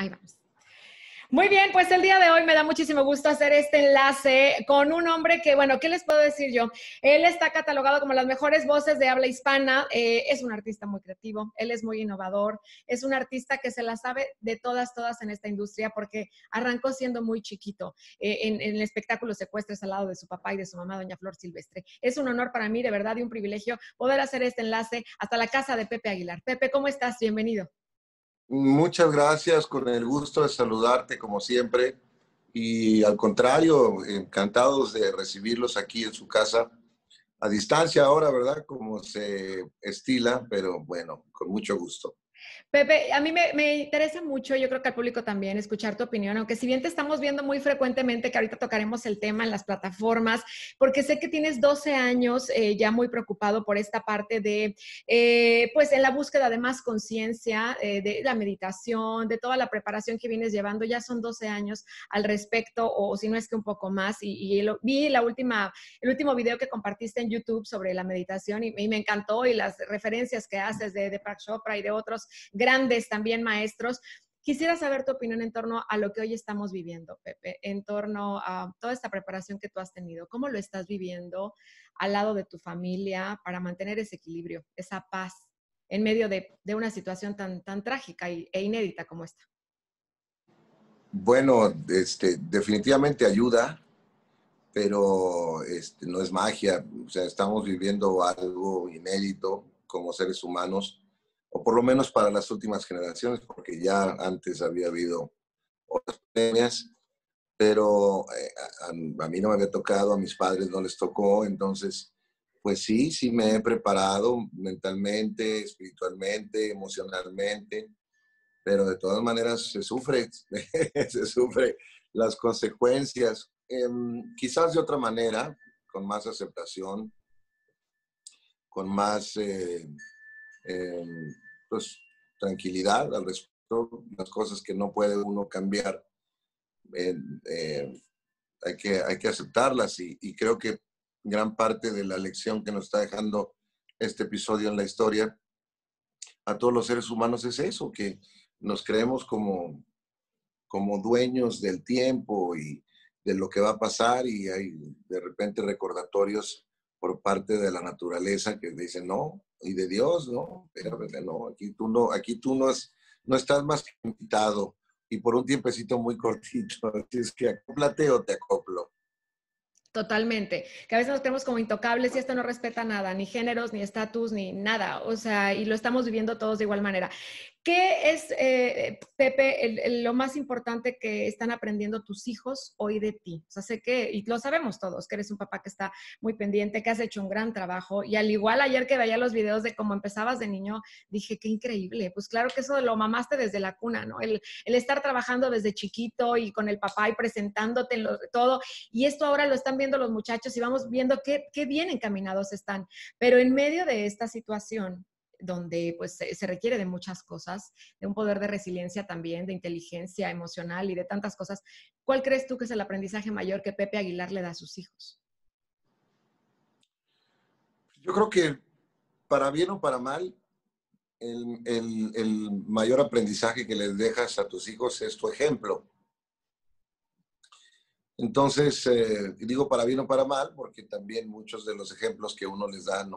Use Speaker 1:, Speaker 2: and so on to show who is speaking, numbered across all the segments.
Speaker 1: Ahí vamos. Muy bien, pues el día de hoy me da muchísimo gusto hacer este enlace con un hombre que, bueno, ¿qué les puedo decir yo? Él está catalogado como las mejores voces de habla hispana, es un artista muy creativo, él es muy innovador, es un artista que se la sabe de todas en esta industria porque arrancó siendo muy chiquito en el espectáculo Secuestres al lado de su papá y de su mamá, doña Flor Silvestre. Es un honor para mí, de verdad, y un privilegio poder hacer este enlace hasta la casa de Pepe Aguilar. Pepe, ¿cómo estás? Bienvenido.
Speaker 2: Muchas gracias, con el gusto de saludarte como siempre y al contrario, encantados de recibirlos aquí en su casa, a distancia ahora, ¿verdad? Como se estila, pero bueno, con mucho gusto.
Speaker 1: Pepe, a mí me interesa mucho, yo creo que al público también, escuchar tu opinión, aunque si bien te estamos viendo muy frecuentemente, que ahorita tocaremos el tema en las plataformas, porque sé que tienes 12 años ya muy preocupado por esta parte de, pues en la búsqueda de más conciencia, de la meditación, de toda la preparación que vienes llevando, ya son 12 años al respecto, o si no es que un poco más, vi el último video que compartiste en YouTube sobre la meditación y me encantó y las referencias que haces de Deepak Chopra y de otros grandes también maestros. Quisiera saber tu opinión en torno a lo que hoy estamos viviendo, Pepe, en torno a toda esta preparación que tú has tenido. ¿Cómo lo estás viviendo al lado de tu familia para mantener ese equilibrio, esa paz en medio de una situación tan trágica e inédita como esta?
Speaker 2: Bueno, definitivamente ayuda, pero no es magia. O sea, estamos viviendo algo inédito como seres humanos, o por lo menos para las últimas generaciones, porque ya antes había habido otras pandemias, pero a mí no me había tocado, a mis padres no les tocó, entonces, pues sí me he preparado mentalmente, espiritualmente, emocionalmente, pero de todas maneras se sufre, se sufre las consecuencias, quizás de otra manera, con más aceptación, con más eh, pues, tranquilidad al respecto, las cosas que no puede uno cambiar, eh, eh, hay que aceptarlas y creo que gran parte de la lección que nos está dejando este episodio en la historia a todos los seres humanos es eso, que nos creemos como dueños del tiempo y de lo que va a pasar y hay de repente recordatorios por parte de la naturaleza que dicen no, y de Dios, no, pero no, aquí tú no estás más que invitado y por un tiempecito muy cortito, así es que acóplate o te acoplo.
Speaker 1: Totalmente, que a veces nos creemos como intocables y esto no respeta nada, ni géneros, ni estatus, ni nada, o sea, y lo estamos viviendo todos de igual manera. ¿Qué es, Pepe, lo más importante que están aprendiendo tus hijos hoy de ti? O sea, sé que, y lo sabemos todos, que eres un papá que está muy pendiente, que has hecho un gran trabajo, y al igual ayer que veía los videos de cómo empezabas de niño, dije, qué increíble, pues claro que eso lo mamaste desde la cuna, ¿no? El estar trabajando desde chiquito y con el papá y presentándote en todo, y esto ahora lo están viendo los muchachos y vamos viendo qué bien encaminados están, pero en medio de esta situación, donde pues se requiere de muchas cosas, de un poder de resiliencia también, de inteligencia emocional y de tantas cosas. ¿Cuál crees tú que es el aprendizaje mayor que Pepe Aguilar le da a sus hijos?
Speaker 2: Yo creo que para bien o para mal, el mayor aprendizaje que les dejas a tus hijos es tu ejemplo. Entonces, digo para bien o para mal, porque también muchos de los ejemplos que uno les da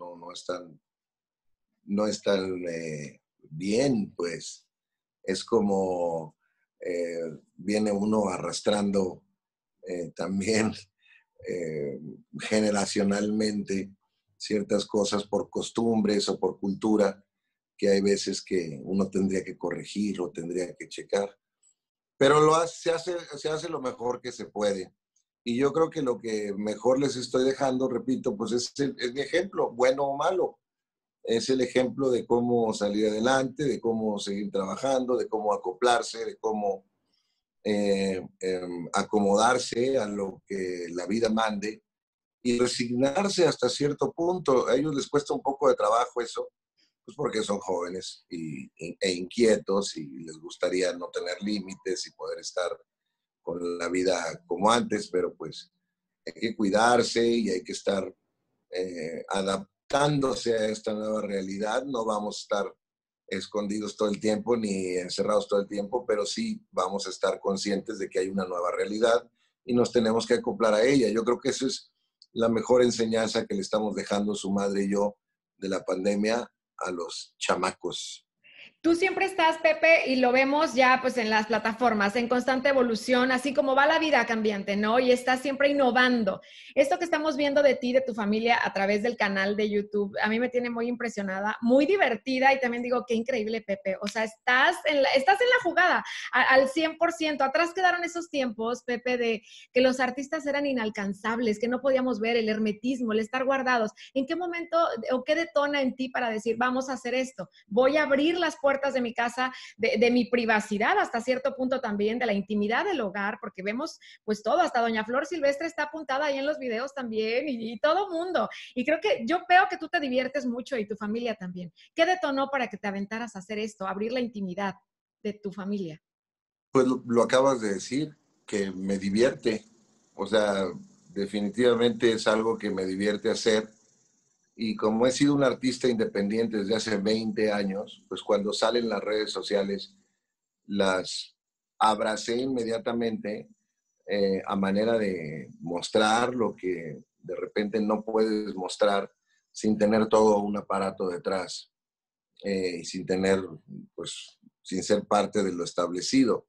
Speaker 2: no están bien, pues es como viene uno arrastrando también generacionalmente ciertas cosas por costumbres o por cultura que hay veces que uno tendría que corregir o tendría que checar. Pero se hace lo mejor que se puede. Y yo creo que lo que mejor les estoy dejando, repito, pues es mi ejemplo, bueno o malo. Es el ejemplo de cómo salir adelante, de cómo seguir trabajando, de cómo acoplarse, de cómo acomodarse a lo que la vida mande y resignarse hasta cierto punto. A ellos les cuesta un poco de trabajo eso, pues porque son jóvenes e inquietos y les gustaría no tener límites y poder estar con la vida como antes, pero pues hay que cuidarse y hay que estar adaptándose a esta nueva realidad. No vamos a estar escondidos todo el tiempo ni encerrados todo el tiempo, pero sí vamos a estar conscientes de que hay una nueva realidad y nos tenemos que acoplar a ella. Yo creo que eso es la mejor enseñanza que le estamos dejando su madre y yo de la pandemia a los chamacos.
Speaker 1: Tú siempre estás, Pepe, y lo vemos ya pues en las plataformas, en constante evolución, así como va la vida cambiante, ¿no? Y estás siempre innovando. Esto que estamos viendo de ti, de tu familia, a través del canal de YouTube, a mí me tiene muy impresionada, muy divertida y también digo, qué increíble, Pepe. O sea, estás en la jugada al 100%. Atrás quedaron esos tiempos, Pepe, de que los artistas eran inalcanzables, que no podíamos ver el hermetismo, el estar guardados. ¿En qué momento o qué detona en ti para decir, vamos a hacer esto? Voy a abrir las puertas de mi casa, de mi privacidad hasta cierto punto también, de la intimidad del hogar, porque vemos pues todo, hasta doña Flor Silvestre está apuntada ahí en los videos también y todo mundo. Y creo que yo veo que tú te diviertes mucho y tu familia también. ¿Qué detonó para que te aventaras a hacer esto, a abrir la intimidad de tu familia?
Speaker 2: Pues lo acabas de decir, que me divierte. O sea, definitivamente es algo que me divierte hacer. Y como he sido un artista independiente desde hace 20 años, pues cuando salen las redes sociales, las abracé inmediatamente a manera de mostrar lo que de repente no puedes mostrar sin tener todo un aparato detrás y sin tener, pues, sin ser parte de lo establecido.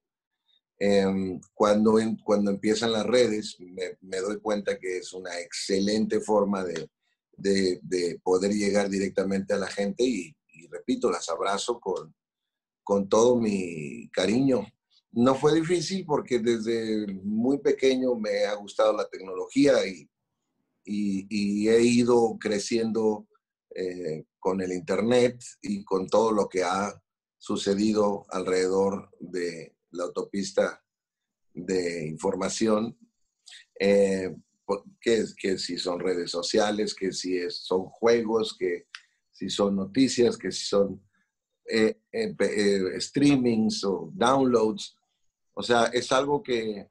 Speaker 2: Cuando empiezan las redes, me doy cuenta que es una excelente forma de poder llegar directamente a la gente y repito, las abrazo con todo mi cariño. No fue difícil porque desde muy pequeño me ha gustado la tecnología y he ido creciendo con el Internet y con todo lo que ha sucedido alrededor de la autopista de información, eh, que si son redes sociales, que si son juegos, que si son noticias, que si son streamings o downloads. O sea, es algo que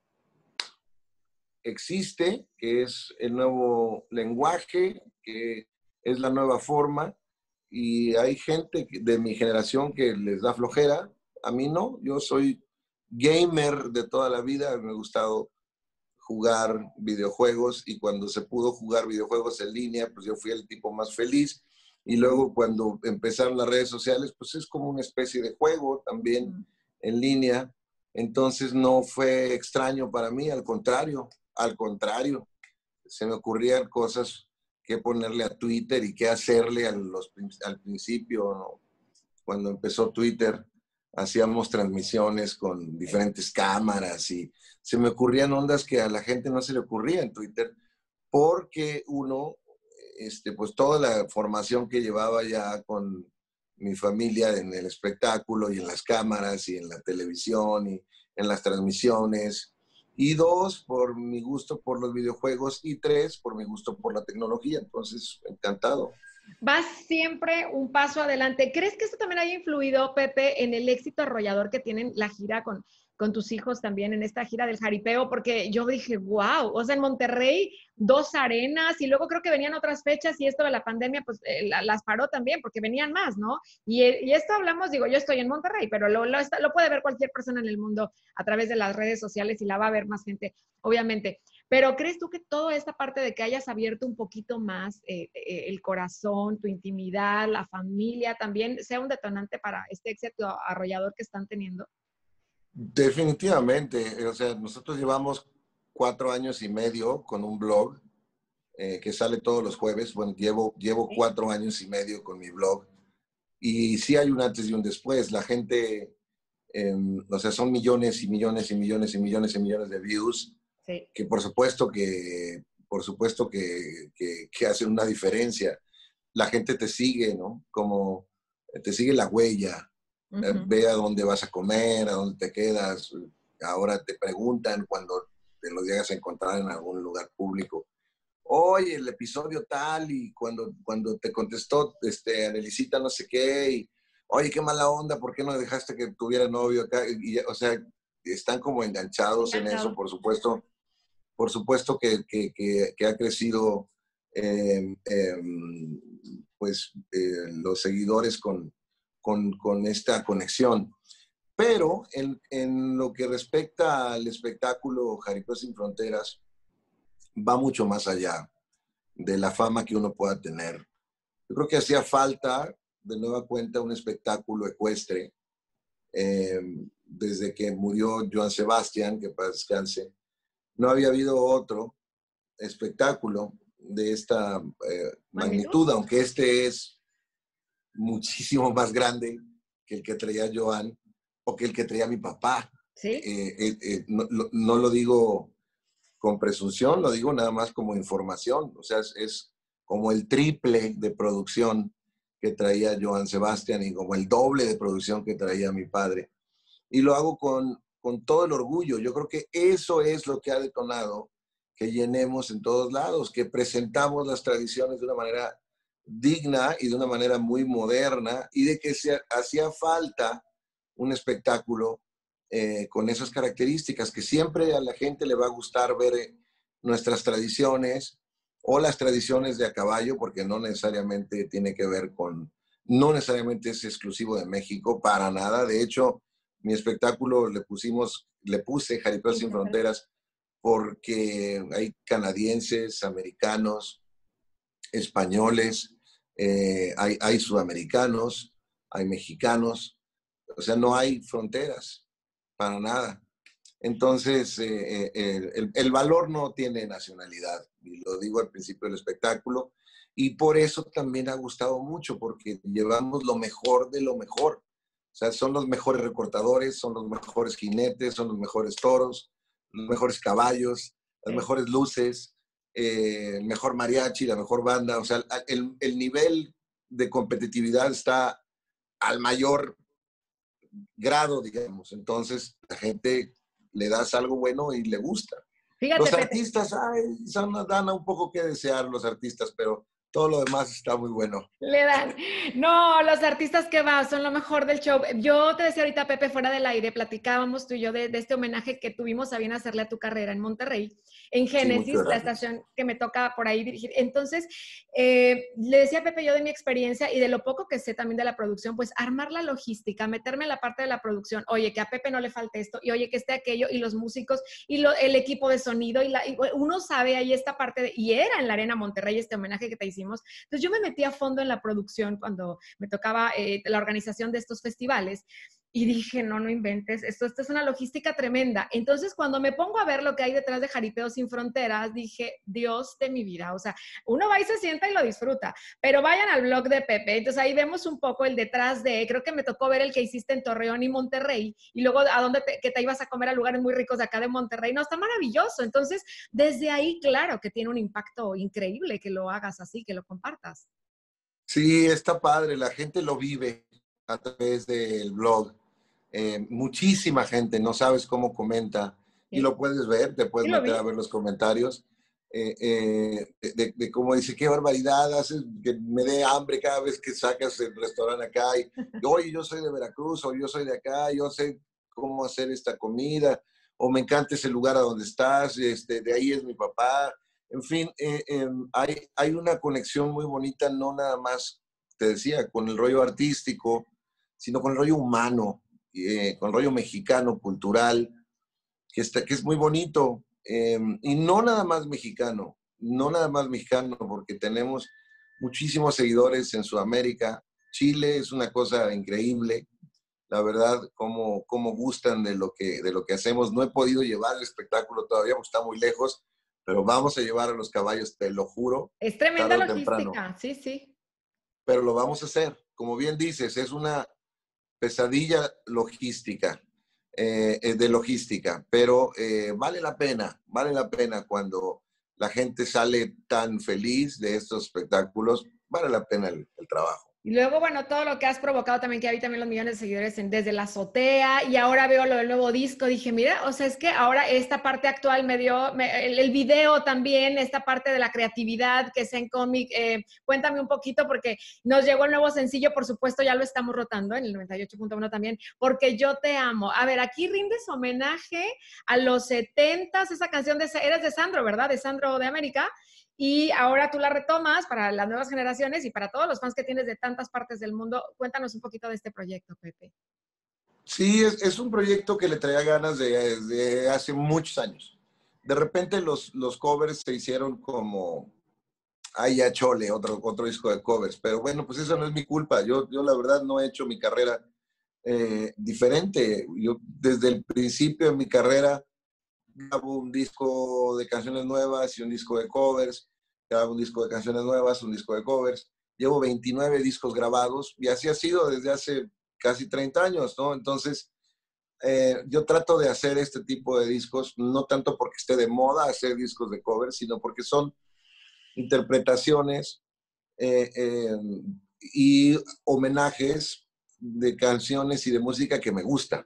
Speaker 2: existe, que es el nuevo lenguaje, que es la nueva forma, y hay gente de mi generación que les da flojera. A mí no, yo soy gamer de toda la vida, me ha gustado jugar videojuegos y cuando se pudo jugar videojuegos en línea, pues yo fui el tipo más feliz. Y luego cuando empezaron las redes sociales, pues es como una especie de juego también en línea. Entonces no fue extraño para mí, al contrario, se me ocurrían cosas que ponerle a Twitter y qué hacerle al principio, ¿no? Cuando empezó Twitter, hacíamos transmisiones con diferentes cámaras y se me ocurrían ondas que a la gente no se le ocurría en Twitter, porque uno, pues toda la formación que llevaba ya con mi familia en el espectáculo y en las cámaras y en la televisión y en las transmisiones, y dos, por mi gusto por los videojuegos, y tres, por mi gusto por la tecnología. Entonces, encantado.
Speaker 1: Vas siempre un paso adelante. ¿Crees que esto también haya influido, Pepe, en el éxito arrollador que tienen la gira con tus hijos también, en esta gira del jaripeo? Porque yo dije, wow, o sea, en Monterrey, 2 arenas, y luego creo que venían otras fechas y esto de la pandemia, pues las paró también, porque venían más, ¿no? Y esto hablamos, digo, yo estoy en Monterrey, pero lo puede ver cualquier persona en el mundo a través de las redes sociales y la va a ver más gente, obviamente. Pero ¿crees tú que toda esta parte de que hayas abierto un poquito más el corazón, tu intimidad, la familia, también sea un detonante para este éxito arrollador que están teniendo?
Speaker 2: Definitivamente, o sea, nosotros llevamos 4 años y medio con un blog que sale todos los jueves. Bueno, llevo 4 años y medio con mi blog y sí hay un antes y un después. La gente, o sea, son millones y millones y millones y millones y millones de views
Speaker 1: Sí.
Speaker 2: que por supuesto que hacen una diferencia. La gente te sigue, ¿no? Como te sigue la huella, ve a dónde vas a comer, a dónde te quedas. Ahora te preguntan cuando te lo llegas a encontrar en algún lugar público. Oye, el episodio tal, y cuando te contestó Anelicita no sé qué, y oye, qué mala onda, ¿por qué no dejaste que tuviera novio acá? O sea, están como enganchados en eso,
Speaker 1: Encantado.
Speaker 2: por supuesto que ha crecido pues los seguidores con esta conexión. Pero en lo que respecta al espectáculo Jaripeo Sin Fronteras, va mucho más allá de la fama que uno pueda tener. Yo creo que hacía falta, de nueva cuenta, un espectáculo ecuestre. Desde que murió Joan Sebastián, que para descanse, no había habido otro espectáculo de esta magnitud, aunque este es muchísimo más grande que el que traía Joan o que el que traía mi papá.
Speaker 1: ¿Sí?
Speaker 2: No lo digo con presunción, lo digo nada más como información. O sea, es como el triple de producción que traía Joan Sebastián y como el doble de producción que traía mi padre. Y lo hago con todo el orgullo. Yo creo que eso es lo que ha detonado que llenemos en todos lados, que presentamos las tradiciones de una manera digna y de una manera muy moderna, y de que se hacía falta un espectáculo con esas características, que siempre a la gente le va a gustar ver nuestras tradiciones o las tradiciones de a caballo, porque no necesariamente tiene que ver con, no necesariamente es exclusivo de México, para nada. De hecho, mi espectáculo le puse Jaripeo Sin Fronteras porque hay canadienses, americanos, españoles, hay sudamericanos, hay mexicanos, o sea, no hay fronteras, para nada. Entonces, el valor no tiene nacionalidad, y lo digo al principio del espectáculo, y por eso también ha gustado mucho, porque llevamos lo mejor de lo mejor. O sea, son los mejores recortadores, son los mejores jinetes, son los mejores toros, los mejores caballos, las mejores luces, el mejor mariachi, la mejor banda. O sea, el nivel de competitividad está al mayor grado, digamos. Entonces, la gente le das algo bueno y le gusta.
Speaker 1: Fíjate,
Speaker 2: Los
Speaker 1: Pepe.
Speaker 2: artistas, dan un poco que desear los artistas, pero todo lo demás está muy bueno.
Speaker 1: Le dan. No, los artistas que va son lo mejor del show. Yo te decía ahorita, Pepe, fuera del aire, platicábamos tú y yo de este homenaje que tuvimos a bien hacerle a tu carrera en Monterrey, en
Speaker 2: Sí, muchas
Speaker 1: Génesis, la
Speaker 2: gracias.
Speaker 1: estación que me toca por ahí dirigir. Entonces, le decía a Pepe yo de mi experiencia y de lo poco que sé también de la producción, pues armar la logística, meterme en la parte de la producción, oye, que a Pepe no le falte esto, y oye, que esté aquello, y los músicos, y el equipo de sonido, y uno sabe ahí esta parte, y era en la Arena Monterrey este homenaje que te hicimos. Entonces yo me metí a fondo en la producción cuando me tocaba la organización de estos festivales y dije, no, no inventes, esto es una logística tremenda. Entonces cuando me pongo a ver lo que hay detrás de Jaripeo Sin Fronteras, dije, Dios de mi vida, o sea, uno va y se sienta y lo disfruta, pero vayan al blog de Pepe, entonces ahí vemos un poco el detrás de, creo que me tocó ver el que hiciste en Torreón y Monterrey, y luego a dónde que te ibas a comer a lugares muy ricos de acá de Monterrey, no, está maravilloso. Entonces, desde ahí, claro que tiene un impacto increíble que lo hagas así, que lo compartas.
Speaker 2: Sí, está padre, la gente lo vive a través del blog. Muchísima gente, no sabes cómo comenta, y
Speaker 1: Sí,
Speaker 2: lo puedes ver, te puedes
Speaker 1: sí lo
Speaker 2: meter
Speaker 1: vi.
Speaker 2: a ver los comentarios, de cómo dice, qué barbaridad, haces que me dé hambre cada vez que sacas el restaurante acá, y oye, yo soy de Veracruz, o yo soy de acá, yo sé cómo hacer esta comida, o me encanta ese lugar a donde estás, de ahí es mi papá. En fin, hay una conexión muy bonita, no nada más, te decía, con el rollo artístico, sino con el rollo humano, con el rollo mexicano, cultural, que es muy bonito. Y no nada más mexicano, no nada más mexicano, porque tenemos muchísimos seguidores en Sudamérica. Chile es una cosa increíble, la verdad, cómo gustan de lo que hacemos. No he podido llevar el espectáculo todavía porque está muy lejos, pero vamos a llevar a los caballos, te lo juro,
Speaker 1: Es tremenda
Speaker 2: tarde o temprano.
Speaker 1: logística, sí, sí.
Speaker 2: Pero lo vamos a hacer. Como bien dices, es una pesadilla logística, de logística, pero vale la pena cuando la gente sale tan feliz de estos espectáculos, vale la pena el trabajo.
Speaker 1: Y luego, bueno, todo lo que has provocado también, que hay también los millones de seguidores desde la azotea, y ahora veo lo del nuevo disco, dije, mira, o sea, es que ahora esta parte actual me dio, el video también, esta parte de la creatividad que es en cómic, cuéntame un poquito, porque nos llegó el nuevo sencillo, por supuesto, ya lo estamos rotando en el 98.1 también, porque yo te amo. A ver, aquí rindes homenaje a los 70s, esa canción eres de Sandro, ¿verdad? De Sandro de América. y ahora tú la retomas para las nuevas generaciones y para todos los fans que tienes de tantas partes del mundo. Cuéntanos un poquito de este proyecto, Pepe.
Speaker 2: Sí, es un proyecto que le traía ganas de hace muchos años. De repente los covers se hicieron como, ay, ya chole, otro disco de covers. Pero bueno, pues eso no es mi culpa. Yo la verdad no he hecho mi carrera diferente. Yo desde el principio de mi carrera grabo un disco de canciones nuevas y un disco de covers, grabo un disco de canciones nuevas, un disco de covers. Llevo 29 discos grabados y así ha sido desde hace casi 30 años, ¿no? Entonces, yo trato de hacer este tipo de discos, no tanto porque esté de moda hacer discos de covers, sino porque son interpretaciones eh, eh, y homenajes de canciones y de música que me gusta,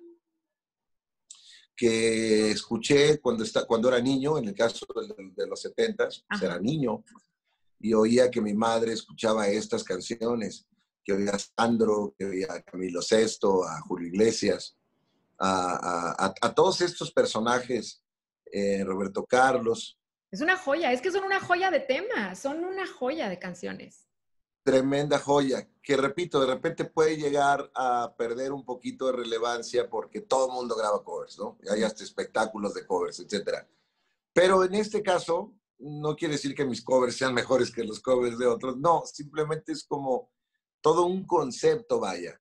Speaker 2: que escuché cuando era niño, en el caso de los 70s, pues era
Speaker 1: Ajá.
Speaker 2: niño, y oía que mi madre escuchaba estas canciones, que oía a Sandro, que oía a Camilo Sesto, a Julio Iglesias, a todos estos personajes, Roberto Carlos,
Speaker 1: Es una joya, es que son una joya de temas, son una joya de canciones.
Speaker 2: tremenda joya, que repito, de repente puede llegar a perder un poquito de relevancia porque todo el mundo graba covers, ¿no? Hay hasta espectáculos de covers, etcétera. Pero en este caso, no quiere decir que mis covers sean mejores que los covers de otros, no, simplemente es como todo un concepto, vaya.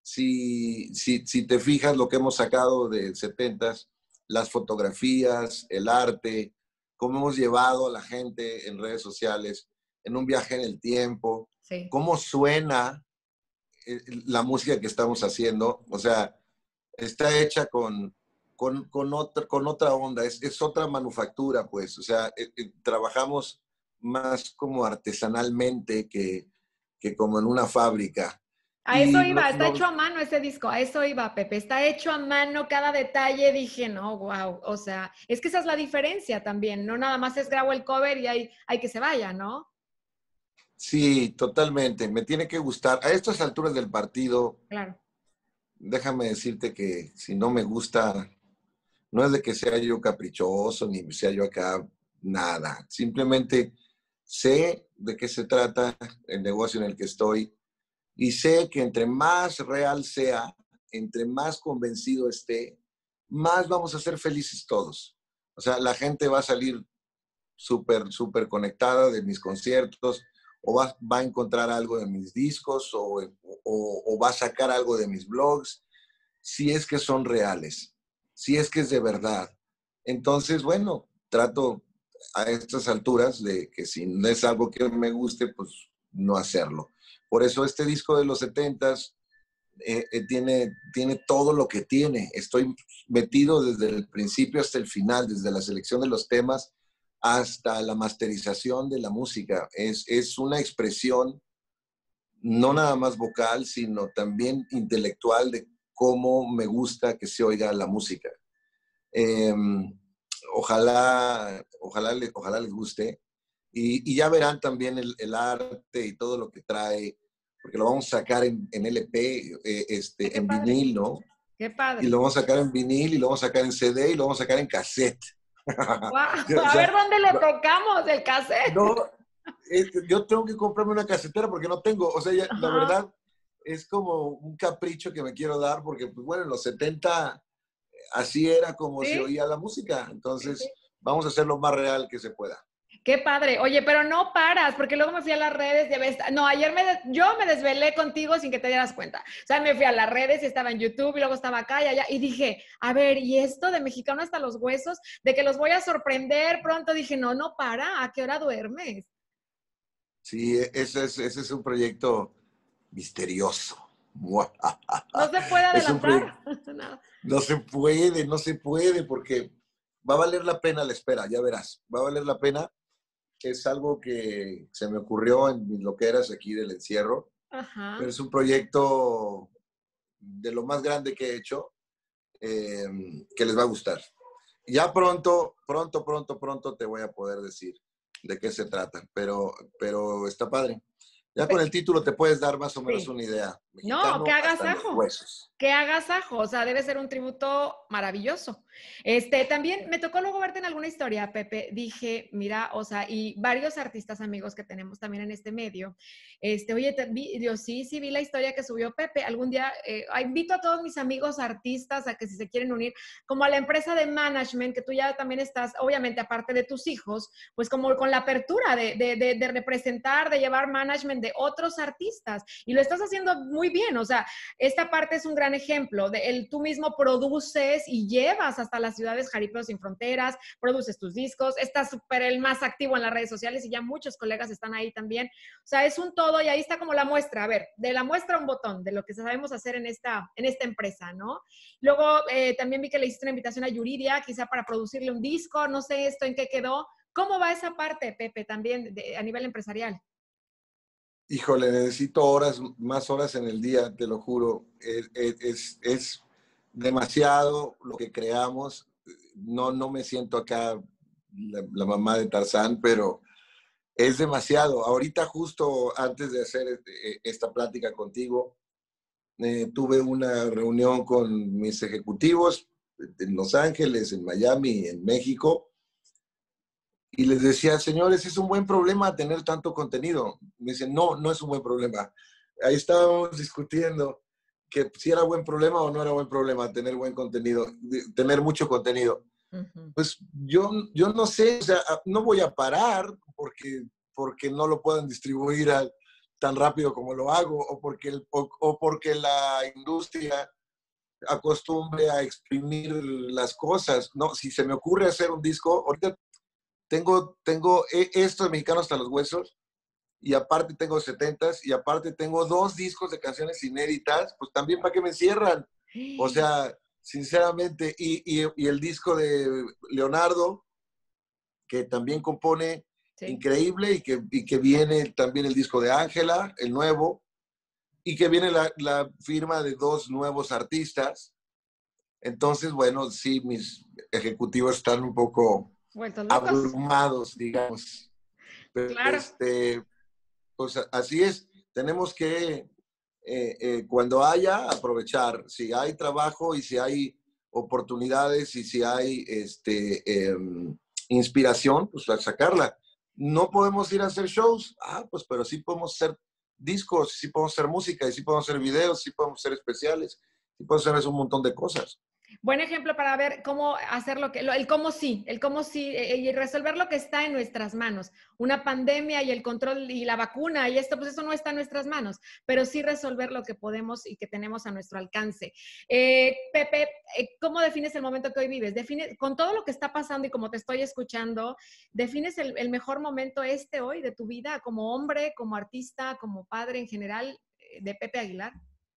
Speaker 2: Si te fijas lo que hemos sacado de 70s, las fotografías, el arte, cómo hemos llevado a la gente en redes sociales, en un viaje en el tiempo,
Speaker 1: Sí.
Speaker 2: cómo suena la música que estamos haciendo, o sea, está hecha con otra onda, es otra manufactura, pues, o sea, trabajamos más como artesanalmente que como en una fábrica.
Speaker 1: A eso
Speaker 2: Y no,
Speaker 1: iba, está
Speaker 2: no,
Speaker 1: hecho a mano ese disco, a eso iba, Pepe, está hecho a mano cada detalle, dije, no, wow, o sea, es que esa es la diferencia también, no nada más es grabo el cover y hay que se vaya, ¿no?
Speaker 2: sí, totalmente, me tiene que gustar. A estas alturas del partido,
Speaker 1: Claro.
Speaker 2: déjame decirte que si no me gusta, no es de que sea yo caprichoso, ni sea yo acá, nada. Simplemente sé de qué se trata el negocio en el que estoy y sé que entre más real sea, entre más convencido esté, más vamos a ser felices todos. O sea, la gente va a salir súper, súper conectada de mis conciertos, o va a encontrar algo de mis discos, o va a sacar algo de mis blogs, si es que son reales, si es que es de verdad. Entonces, bueno, trato a estas alturas de que si no es algo que me guste, pues no hacerlo. Por eso este disco de los 70s tiene todo lo que tiene. Estoy metido desde el principio hasta el final, desde la selección de los temas hasta la masterización de la música. Es una expresión no nada más vocal, sino también intelectual de cómo me gusta que se oiga la música. Eh, ojalá les guste. Y ya verán también el arte y todo lo que trae, porque lo vamos a sacar en LP,
Speaker 1: Ay, qué
Speaker 2: en
Speaker 1: padre,
Speaker 2: vinil, ¿no?
Speaker 1: qué
Speaker 2: Y lo
Speaker 1: padre.
Speaker 2: vamos a sacar en vinil, y lo vamos a sacar en CD, y lo vamos a sacar en cassette.
Speaker 1: Wow,
Speaker 2: O
Speaker 1: a ver
Speaker 2: sea,
Speaker 1: dónde lo tocamos, el cassette.
Speaker 2: no, yo tengo que comprarme una casetera porque no tengo, o sea, la
Speaker 1: Ajá,
Speaker 2: verdad es como un capricho que me quiero dar porque, pues bueno, en los 70 así era como se
Speaker 1: sí,
Speaker 2: oía la música,
Speaker 1: sí, sí.
Speaker 2: entonces vamos a hacer lo más real que se pueda.
Speaker 1: Qué padre. Oye, pero no paras, porque luego me fui a las redes, ya ves, no, ayer yo me desvelé contigo sin que te dieras cuenta. O sea, me fui a las redes y estaba en YouTube y luego estaba acá y allá y dije, a ver, ¿y esto de mexicano hasta los huesos? De que los voy a sorprender pronto. Dije, no, no para, ¿a qué hora duermes?
Speaker 2: Sí, ese es un proyecto misterioso.
Speaker 1: No se puede
Speaker 2: Es un
Speaker 1: adelantar.
Speaker 2: proyecto,
Speaker 1: No.
Speaker 2: no se puede porque va a valer la pena la espera, ya verás, va a valer la pena. Es algo que se me ocurrió en mis loqueras aquí del encierro, pero
Speaker 1: Ajá.
Speaker 2: es un proyecto de lo más grande que he hecho, eh, que les va a gustar. Ya pronto te voy a poder decir de qué se trata, pero está padre. Ya con el título te puedes dar más o menos
Speaker 1: Sí.
Speaker 2: una idea.
Speaker 1: No, qué
Speaker 2: Mexicano hasta los
Speaker 1: agasajo.
Speaker 2: huesos.
Speaker 1: Qué agasajo, o sea, debe ser un tributo maravilloso. También me tocó luego verte en alguna historia, Pepe. Dije, mira, o sea, y varios artistas amigos que tenemos también en este medio. Oye, yo sí, sí vi la historia que subió Pepe. Algún día invito a todos mis amigos artistas a que si se quieren unir, como a la empresa de management, que tú ya también estás, obviamente, aparte de tus hijos, pues como con la apertura de representar, de llevar management de otros artistas. Y lo estás haciendo muy bien, o sea, esta parte es un gran ejemplo. Tú mismo produces y llevas hasta las ciudades Jaripeo Sin Fronteras, produces tus discos, estás súper el más activo en las redes sociales y ya muchos colegas están ahí también. O sea, es un todo y ahí está como la muestra. A ver, de la muestra un botón, de lo que sabemos hacer en esta empresa, ¿no? Luego también vi que le hiciste una invitación a Yuridia, quizá para producirle un disco, no sé esto en qué quedó. ¿Cómo va esa parte, Pepe, también a nivel empresarial?
Speaker 2: Híjole, necesito horas, más horas en el día, te lo juro. Es demasiado lo que creamos. No, no me siento acá la mamá de Tarzán, pero es demasiado. Ahorita justo antes de hacer esta plática contigo, tuve una reunión con mis ejecutivos en Los Ángeles, en Miami, en México, y les decía, señores, es un buen problema tener tanto contenido. Me dicen, no, no es un buen problema. Ahí estábamos discutiendo que si era buen problema o no era buen problema tener buen contenido, tener mucho contenido.
Speaker 1: Ujú.
Speaker 2: Pues yo no sé, o sea, no voy a parar porque no lo puedan distribuir tan rápido como lo hago o porque la industria acostumbre a exprimir las cosas. No, si se me ocurre hacer un disco, ahorita tengo esto de Mexicano hasta los huesos, y aparte tengo 70s, y aparte tengo 2 discos de canciones inéditas, pues también para qué me encierran. O sea, sinceramente, y el disco de Leonardo, que también compone
Speaker 1: Sí.
Speaker 2: increíble, y que viene también el disco de Ángela, el nuevo, y que viene la firma de 2 nuevos artistas. Entonces, bueno, sí, mis ejecutivos están un poco
Speaker 1: Vueltos locos.
Speaker 2: abrumados, digamos. Pero,
Speaker 1: Claro.
Speaker 2: pues así es. Tenemos que, cuando haya, aprovechar. Si hay trabajo y si hay oportunidades y si hay inspiración, pues a sacarla. No podemos ir a hacer shows, pues pero sí podemos hacer discos, sí podemos hacer música, y sí podemos hacer videos, sí podemos hacer especiales, sí podemos hacer un montón de cosas.
Speaker 1: Buen ejemplo para ver cómo hacer el cómo sí, y resolver lo que está en nuestras manos. Una pandemia y el control y la vacuna y esto, pues eso no está en nuestras manos, pero sí resolver lo que podemos y que tenemos a nuestro alcance. Pepe, ¿cómo defines el momento que hoy vives? Con todo lo que está pasando y como te estoy escuchando, ¿defines el mejor momento hoy de tu vida como hombre, como artista, como padre en general de Pepe Aguilar?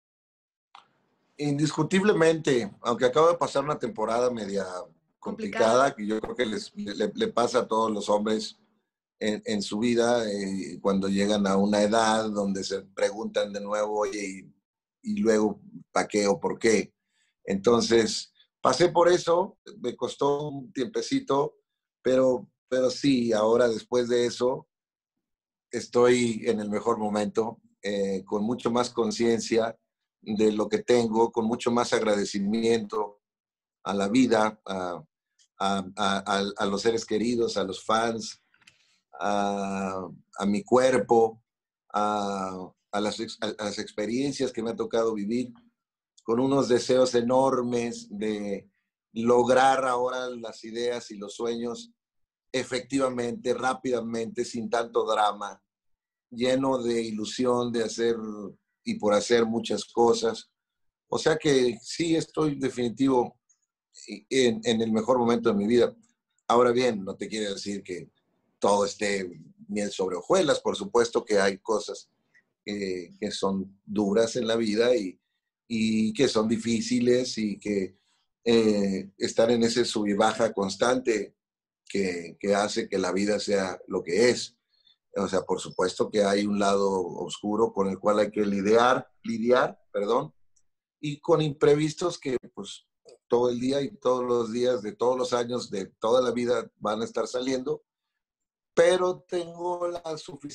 Speaker 2: Indiscutiblemente, aunque acaba de pasar una temporada media
Speaker 1: Complicada.
Speaker 2: complicada, que yo creo que le pasa a todos los hombres en su vida, cuando llegan a una edad donde se preguntan de nuevo, oye, y luego, ¿para qué o por qué? Entonces, pasé por eso, me costó un tiempecito, pero sí, ahora después de eso, estoy en el mejor momento, con mucho más conciencia de lo que tengo, con mucho más agradecimiento a la vida, a los seres queridos, a los fans, a mi cuerpo, a las experiencias que me ha tocado vivir, con unos deseos enormes de lograr ahora las ideas y los sueños efectivamente, rápidamente, sin tanto drama, lleno de ilusión de hacer y por hacer muchas cosas. O sea que sí estoy definitivo en el mejor momento de mi vida. Ahora bien, no te quiere decir que todo esté miel sobre hojuelas. Por supuesto que hay cosas que son duras en la vida y que son difíciles y que están en ese sub y baja constante que hace que la vida sea lo que es. O sea, por supuesto que hay un lado oscuro con el cual hay que lidiar, perdón, y con imprevistos que pues todo el día y todos los días de todos los años de toda la vida van a estar saliendo, pero tengo la suficiente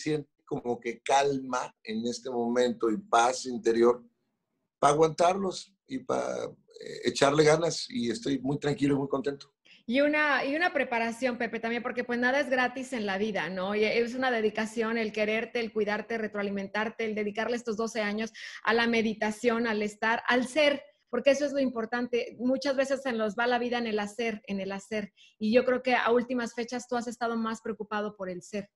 Speaker 2: como que calma en este momento y paz interior para aguantarlos y para echarle ganas y estoy muy tranquilo y muy contento.
Speaker 1: Y una preparación, Pepe, también, porque pues nada es gratis en la vida, ¿no? Y es una dedicación el quererte, el cuidarte, retroalimentarte, el dedicarle estos 12 años a la meditación, al estar, al ser, porque eso es lo importante. Muchas veces se nos va la vida en el hacer, en el hacer. Y yo creo que a últimas fechas tú has estado más preocupado por el ser.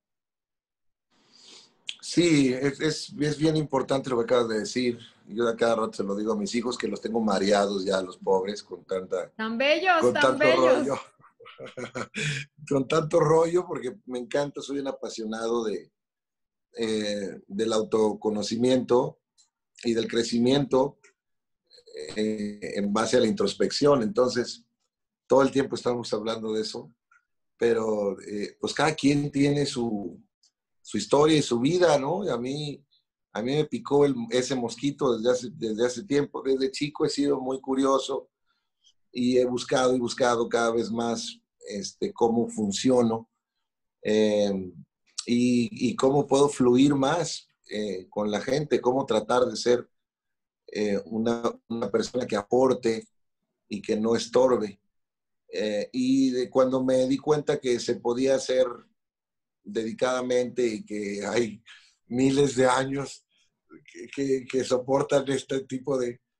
Speaker 2: Sí, es bien importante lo que acabas de decir. Yo a cada rato se lo digo a mis hijos que los tengo mareados ya, los pobres,
Speaker 1: Tan bellos,
Speaker 2: con
Speaker 1: tan
Speaker 2: tanto rollo,
Speaker 1: bellos.
Speaker 2: con tanto rollo, porque me encanta, soy un apasionado del autoconocimiento y del crecimiento en base a la introspección. Entonces, todo el tiempo estamos hablando de eso, pero pues cada quien tiene su historia y su vida, ¿no? Y a mí me picó ese mosquito desde hace tiempo. Desde chico he sido muy curioso y he buscado y buscado cada vez más cómo funciono eh, y cómo puedo fluir más con la gente, cómo tratar de ser una persona que aporte y que no estorbe. Cuando me di cuenta que se podía hacer dedicadamente y que hay miles de años que soportan este tipo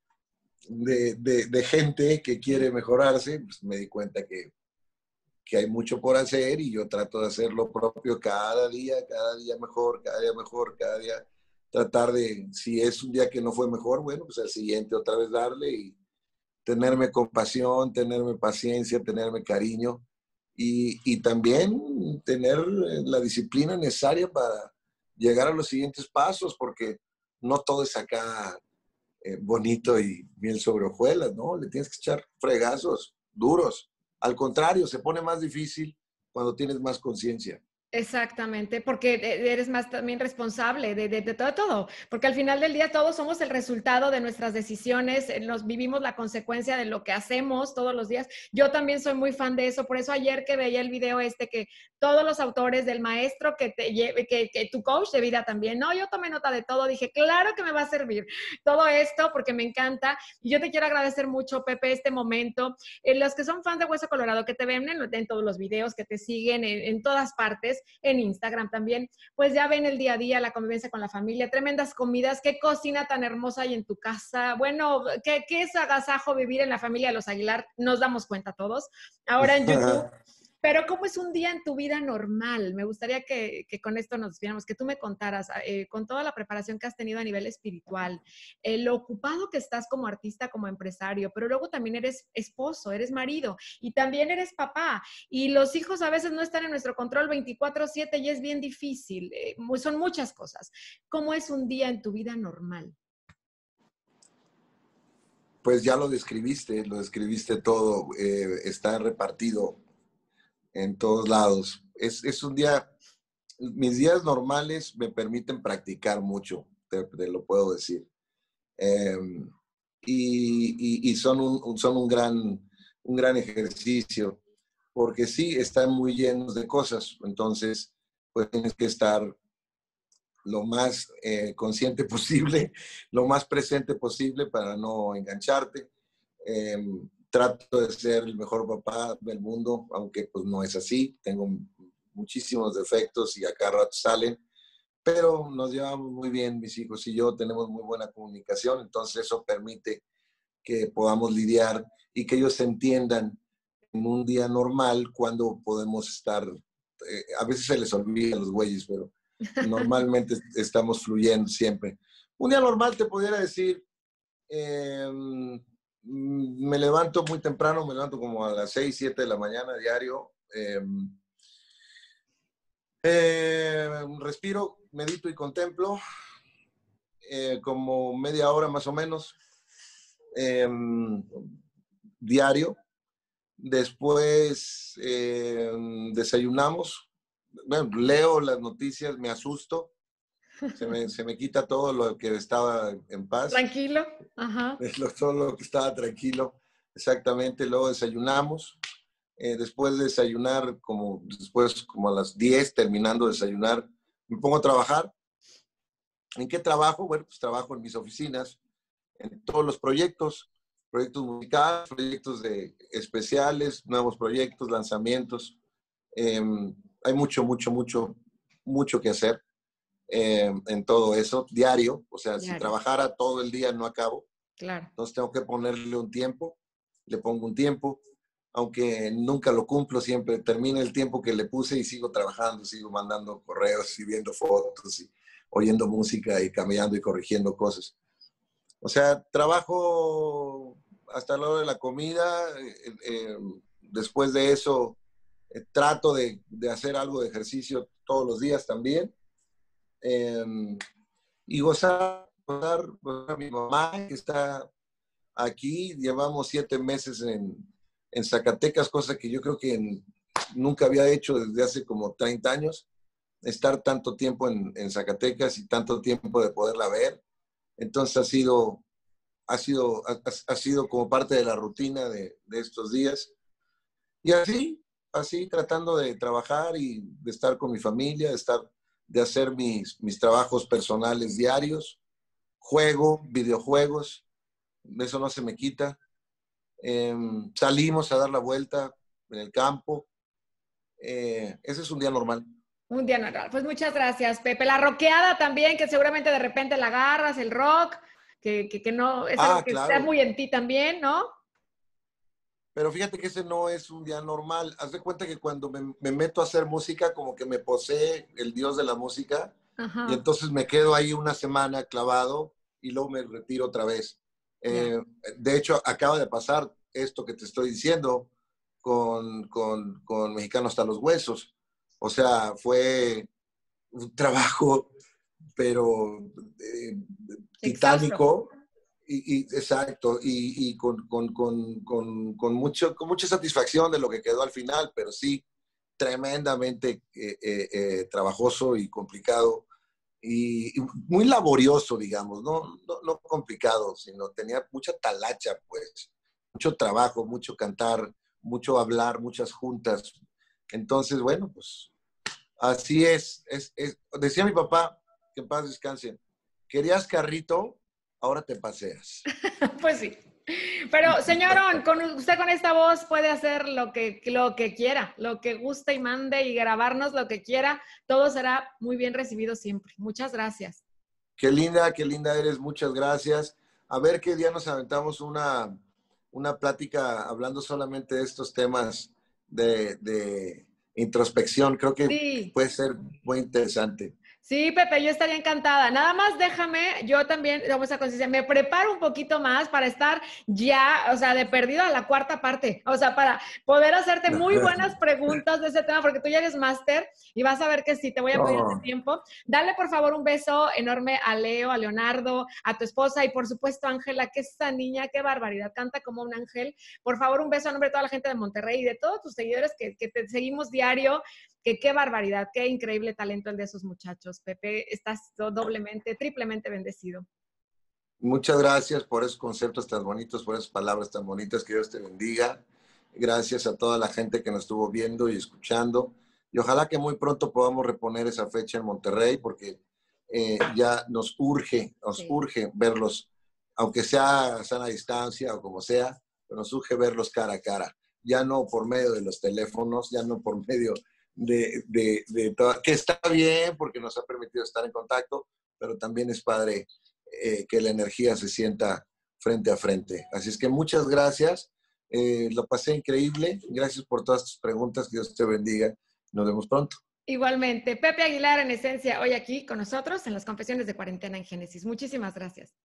Speaker 2: de gente que quiere mejorarse, pues me di cuenta que hay mucho por hacer y yo trato de hacer lo propio cada día mejor, cada día mejor, cada día tratar de, si es un día que no fue mejor, bueno, pues al siguiente otra vez darle y tenerme compasión, tenerme paciencia, tenerme cariño y también tener la disciplina necesaria para llegar a los siguientes pasos, porque no todo es acá bonito y miel sobre hojuelas, ¿no? Le tienes que echar fregazos duros. Al contrario, se pone más difícil cuando tienes más conciencia.
Speaker 1: Exactamente, porque eres más también responsable de todo, todo, porque al final del día todos somos el resultado de nuestras decisiones, nos vivimos la consecuencia de lo que hacemos todos los días. Yo también soy muy fan de eso, por eso ayer que veía el video que todos los autores del maestro que te lleve, que tu coach de vida también, no, yo tomé nota de todo, dije, claro que me va a servir todo esto porque me encanta y yo te quiero agradecer mucho, Pepe, este momento. Los que son fans de Hueso Colorado, que te ven en todos los videos, que te siguen en todas partes, en Instagram también, pues ya ven el día a día, la convivencia con la familia, tremendas comidas, qué cocina tan hermosa hay en tu casa, bueno, qué es agasajo vivir en la familia de los Aguilar, nos damos cuenta todos, ahora en YouTube. Pero ¿cómo es un día en tu vida normal? Me gustaría que con esto nos despiéramos, que tú me contaras, con toda la preparación que has tenido a nivel espiritual, lo ocupado que estás como artista, como empresario, pero luego también eres esposo, eres marido y también eres papá. Y los hijos a veces no están en nuestro control 24/7 y es bien difícil. Son muchas cosas. ¿Cómo es un día en tu vida normal?
Speaker 2: Pues ya lo describiste todo, está repartido en todos lados. Es un día, mis días normales me permiten practicar mucho, te lo puedo decir. Eh, y son un gran ejercicio, porque sí, están muy llenos de cosas, entonces pues tienes que estar lo más consciente posible, lo más presente posible para no engancharte. Eh, Trato de ser el mejor papá del mundo, aunque pues no es así, tengo muchísimos defectos y a cada rato salen, pero nos llevamos muy bien, mis hijos y yo tenemos muy buena comunicación, entonces eso permite que podamos lidiar y que ellos entiendan en un día normal cuando podemos estar, a veces se les olvida a los güeyes, pero normalmente estamos fluyendo siempre. Un día normal te pudiera decir, eh, me levanto muy temprano, me levanto como a las 6, 7 de la mañana diario. Respiro, medito y contemplo como media hora más o menos eh, diario. Después desayunamos. Bueno, leo las noticias, me asusto, se me quita todo lo que estaba en paz,
Speaker 1: Tranquilo. Ajá.
Speaker 2: todo lo que estaba tranquilo, exactamente. Luego desayunamos. Después de desayunar, después como a las 10, terminando de desayunar, me pongo a trabajar ¿En qué trabajo? Bueno, pues trabajo en mis oficinas, en todos los proyectos musicales, proyectos especiales, nuevos proyectos, lanzamientos. Eh, Hay mucho que hacer en todo eso, diario. O sea, si
Speaker 1: Diario,
Speaker 2: trabajara todo el día no acabo.
Speaker 1: claro.
Speaker 2: Entonces tengo que ponerle un tiempo, le pongo un tiempo, aunque nunca lo cumplo, siempre termina el tiempo que le puse y sigo trabajando, sigo mandando correos y viendo fotos y oyendo música y cambiando y corrigiendo cosas. O sea, trabajo hasta la hora de la comida, después de eso trato de hacer algo de ejercicio todos los días también, eh, y gozar a mi mamá que está aquí. Llevamos 7 meses en Zacatecas, cosa que yo creo que nunca había hecho desde hace como 30 años, estar tanto tiempo en Zacatecas y tanto tiempo de poderla ver. Entonces ha sido como parte de la rutina de estos días. Y así tratando de trabajar y de estar con mi familia, de hacer mis trabajos personales diarios. Juego videojuegos, eso no se me quita. Salimos a dar la vuelta en el campo. Ese es un día normal.
Speaker 1: Un día normal. Pues muchas gracias, Pepe. La rockeada también, que seguramente de repente la agarras, el rock, que no, es algo que está
Speaker 2: Claro.
Speaker 1: muy en ti también, ¿no?
Speaker 2: Pero fíjate que ese no es un día normal. Haz de cuenta que cuando me meto a hacer música, como que me posee el dios de la música, y
Speaker 1: Ajá,
Speaker 2: entonces me quedo ahí una semana clavado y luego me retiro otra vez.
Speaker 1: ya.
Speaker 2: Eh, de hecho, acaba de pasar esto que te estoy diciendo con Mexicano hasta los huesos. O sea, fue un trabajo, pero
Speaker 1: Exhausto.
Speaker 2: titánico, exacto, y con mucha satisfacción de lo que quedó al final, pero sí, tremendamente trabajoso y complicado y muy laborioso, digamos, no complicado, sino tenía mucha talacha, pues, mucho trabajo, mucho cantar, mucho hablar, muchas juntas. Entonces, bueno, pues así decía mi papá, que en paz descanse, querías carrito, ahora te paseas.
Speaker 1: Pues sí. Pero, señorón, usted con esta voz puede hacer lo que quiera, lo que guste y mande y grabarnos lo que quiera. Todo será muy bien recibido siempre. Muchas gracias.
Speaker 2: Qué linda eres, muchas gracias. A ver qué día nos aventamos una plática hablando solamente de estos temas de introspección. Creo que
Speaker 1: Sí.
Speaker 2: puede ser muy interesante.
Speaker 1: Sí, Pepe, yo estaría encantada. Nada más déjame, yo también, como esa conciencia, me preparo un poquito más para estar ya, o sea, de perdido a la cuarta parte, o sea, para poder hacerte muy buenas preguntas de ese tema, porque tú ya eres máster y vas a ver que sí, te voy a pedir ese
Speaker 2: No,
Speaker 1: tiempo. Dale, por favor, un beso enorme a Leo, a Leonardo, a tu esposa y, por supuesto, a Ángela, que es esa niña, qué barbaridad, canta como un ángel. Por favor, un beso a nombre de toda la gente de Monterrey y de todos tus seguidores que te seguimos diario, que qué barbaridad, qué increíble talento el de esos muchachos. Pepe, estás doblemente, triplemente bendecido.
Speaker 2: muchas gracias por esos conceptos tan bonitos, por esas palabras tan bonitas. Que Dios te bendiga. Gracias a toda la gente que nos estuvo viendo y escuchando. Y ojalá que muy pronto podamos reponer esa fecha en Monterrey, porque ya nos
Speaker 1: Sí.
Speaker 2: urge verlos, aunque sea a sana distancia o como sea, pero nos urge verlos cara a cara. Ya no por medio de los teléfonos, ya no por medio de todo, que está bien porque nos ha permitido estar en contacto, pero también es padre que la energía se sienta frente a frente. Así es que muchas gracias. Lo pasé increíble. Gracias por todas tus preguntas. Que Dios te bendiga. Nos vemos pronto.
Speaker 1: Igualmente, Pepe Aguilar en esencia, hoy aquí con nosotros en las confesiones de cuarentena en Génesis. Muchísimas gracias.